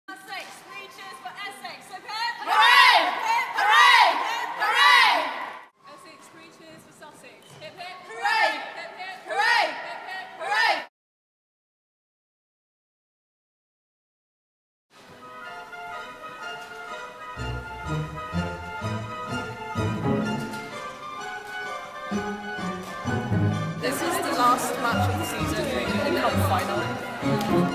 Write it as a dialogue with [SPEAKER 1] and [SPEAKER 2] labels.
[SPEAKER 1] Sussex, 3 cheers for Essex, okay?
[SPEAKER 2] Hooray! Hooray! Hooray!
[SPEAKER 1] Essex, 3 cheers for Sussex. Hip hip.
[SPEAKER 2] Hooray!
[SPEAKER 1] Hip hip.
[SPEAKER 2] Hooray!
[SPEAKER 1] Hip hip.
[SPEAKER 2] Hooray!
[SPEAKER 1] This is the last match of the season in the cup final.